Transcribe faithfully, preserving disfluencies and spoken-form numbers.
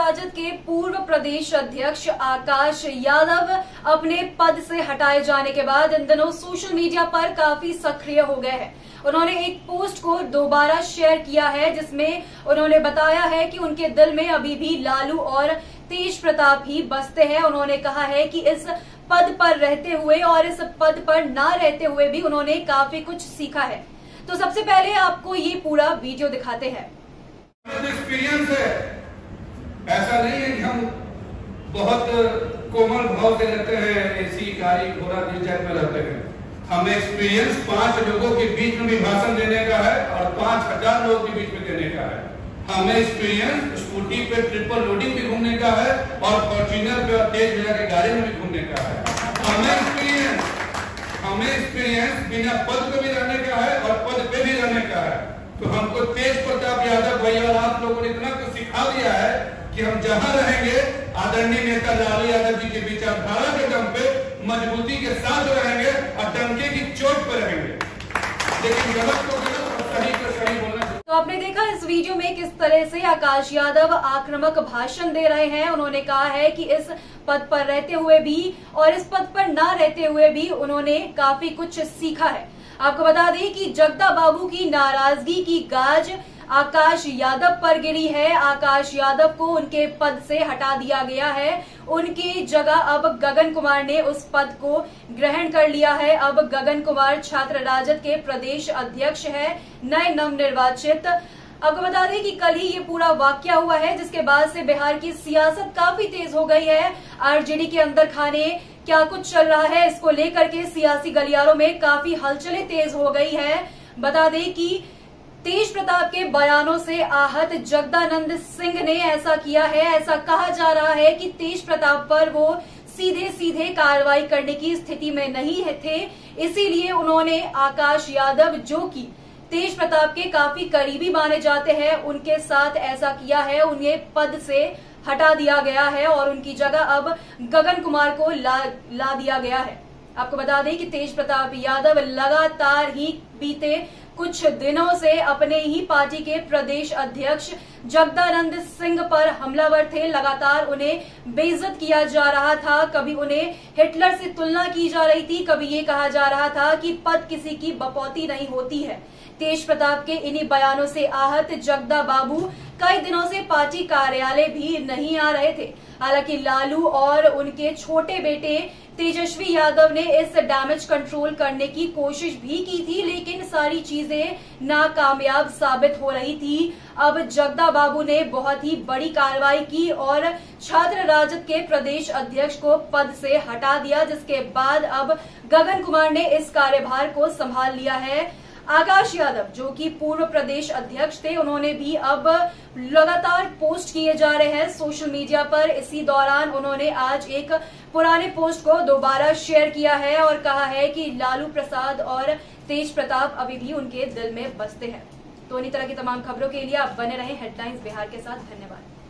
राजद के पूर्व प्रदेश अध्यक्ष आकाश यादव अपने पद से हटाए जाने के बाद इन दिनों सोशल मीडिया पर काफी सक्रिय हो गए हैं। उन्होंने एक पोस्ट को दोबारा शेयर किया है जिसमें उन्होंने बताया है कि उनके दिल में अभी भी लालू और तेज प्रताप ही बसते हैं। उन्होंने कहा है कि इस पद पर रहते हुए और इस पद पर ना रहते हुए भी उन्होंने काफी कुछ सीखा है। तो सबसे पहले आपको ये पूरा वीडियो दिखाते हैं। एक्सपीरियंस है, ऐसा नहीं है कि हम बहुत कोमल भाव से रहते हैं, एसी गाड़ी घोड़ा दिलचस्प में रहते हैं। हमें एक्सपीरियंस पांच लोगों के बीच में भी भाषण देने का है और पांच हजार लोगों के बीच में देने का है। हमें एक्सपीरियंस स्कूटी पे ट्रिपल लोडिंग भी घूमने का है और फॉर्च्यूनर पे और तेज भैया के गाड़ी में भी घूमने का है। हमें एक्सपीरियंस हमें एक्सपीरियंस बिना पद पे भी रहने का है और पद पे भी रहने का है। तो हमको तेज प्रताप यादव भैया और आप लोगों ने इतना कुछ सिखा दिया है कि हम जहां रहेंगे आदरणीय नेता लालू यादव जी के विचारधारा के दम पे मजबूती के साथ रहेंगे और डंके की चोट पर रहेंगे, लेकिन गलत को गलत और सही को सही बोलना। तो आपने देखा इस वीडियो में किस तरह से आकाश यादव आक्रामक भाषण दे रहे हैं। उन्होंने कहा है कि इस पद पर रहते हुए भी और इस पद पर ना रहते हुए भी उन्होंने काफी कुछ सीखा है। आपको बता दें कि जगदा बाबू की नाराजगी की गाज आकाश यादव पर गिरी है। आकाश यादव को उनके पद से हटा दिया गया है। उनकी जगह अब गगन कुमार ने उस पद को ग्रहण कर लिया है। अब गगन कुमार छात्र राजद के प्रदेश अध्यक्ष है, नए नवनिर्वाचित। आपको बता दें कि कल ही ये पूरा वाकया हुआ है, जिसके बाद से बिहार की सियासत काफी तेज हो गई है। आरजेडी के अंदर खाने क्या कुछ चल रहा है, इसको लेकर के सियासी गलियारों में काफी हलचलें तेज हो गई है। बता दें कि तेज प्रताप के बयानों से आहत जगदानंद सिंह ने ऐसा किया है। ऐसा कहा जा रहा है कि तेज प्रताप पर वो सीधे सीधे कार्रवाई करने की स्थिति में नहीं थे, इसीलिए उन्होंने आकाश यादव, जो कि तेज प्रताप के काफी करीबी माने जाते हैं, उनके साथ ऐसा किया है। उन्हें पद से हटा दिया गया है और उनकी जगह अब गगन कुमार को ला, ला दिया गया है। आपको बता दें कि तेज प्रताप यादव लगातार ही बीते कुछ दिनों से अपने ही पार्टी के प्रदेश अध्यक्ष जगदानंद सिंह पर हमलावर थे। लगातार उन्हें बेइज्जत किया जा रहा था। कभी उन्हें हिटलर से तुलना की जा रही थी, कभी ये कहा जा रहा था कि पद किसी की बपौती नहीं होती है। तेज प्रताप के इन्हीं बयानों से आहत जगदा बाबू कई दिनों से पार्टी कार्यालय भी नहीं आ रहे थे। हालांकि लालू और उनके छोटे बेटे तेजस्वी यादव ने इस डैमेज कंट्रोल करने की कोशिश भी की थी, लेकिन सारी चीजें नाकामयाब साबित हो रही थी। अब जगदा बाबू ने बहुत ही बड़ी कार्रवाई की और छात्र राजद के प्रदेश अध्यक्ष को पद से हटा दिया, जिसके बाद अब गगन कुमार ने इस कार्यभार को संभाल लिया है। आकाश यादव, जो कि पूर्व प्रदेश अध्यक्ष थे, उन्होंने भी अब लगातार पोस्ट किए जा रहे हैं सोशल मीडिया पर। इसी दौरान उन्होंने आज एक पुराने पोस्ट को दोबारा शेयर किया है और कहा है कि लालू प्रसाद और तेज प्रताप अभी भी उनके दिल में बसते हैं। तो इन्हीं तरह की तमाम खबरों के लिए आप बने रहें हेडलाइंस बिहार के साथ। धन्यवाद।